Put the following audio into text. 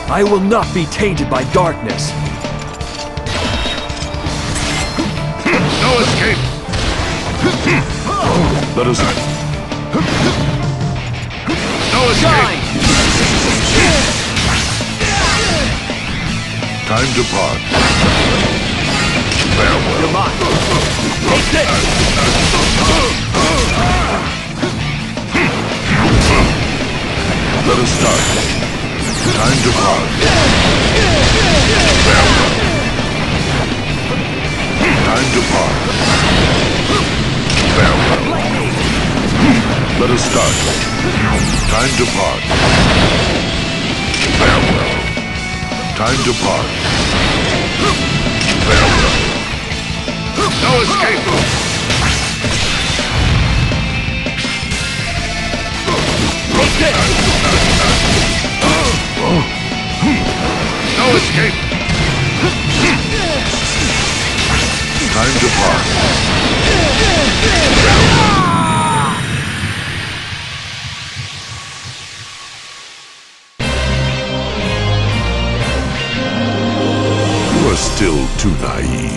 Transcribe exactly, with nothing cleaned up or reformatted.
I will not be tainted by darkness. No escape! Let us... No escape! Time to part. Farewell. You're mine. Take this! Let us start. Time to part. Farewell. Time to part. Farewell. Let us start. Time to part. Farewell. Time to part. Farewell. No escape! Take this! No escape! Time to part. You are still too naive.